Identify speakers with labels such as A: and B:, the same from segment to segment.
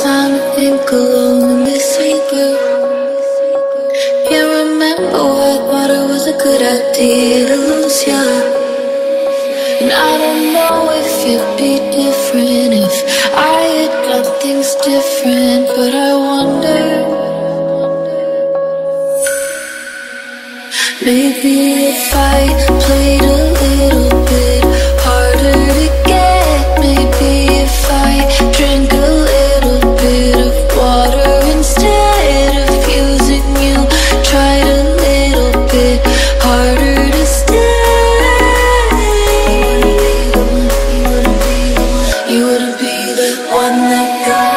A: sound of ink alone in this sweet blue. Can't remember why I thought it was a good idea to lose ya. And I don't know if you'd be different if I had done things different, but I wonder, maybe if I played a little bit harder to get, maybe if I drank a little bit of water instead of using you, tried a little bit harder to stay. You wouldn't be the one that got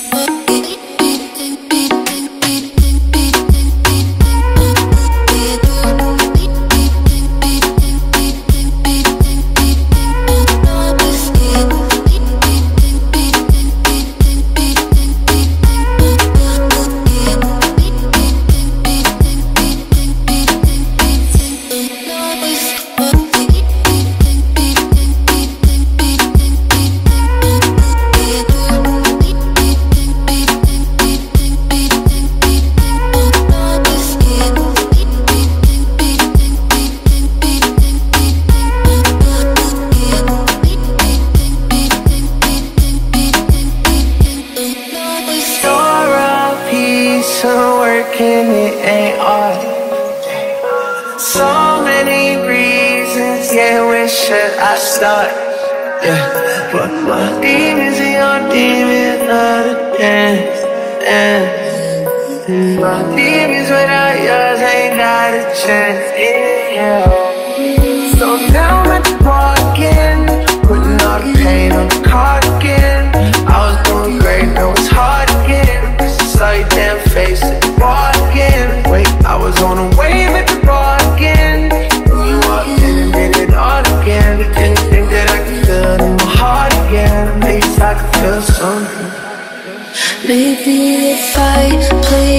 B: working, it ain't art. So many reasons, yeah, where should I start? Yeah, but my demons and your demons are the dance, dance. My demons without yours ain't got a chance, yeah. So now I'm at the bar again, putting all the pain on the cardigan. I was doing great, now it's hard again. Saw your damn face at the bar again. Wait, I was on a wave at the bar again. You walked in and did it all again. Didn't think that I could feel it in my heart again. Maybe I could feel something.
A: maybe if I played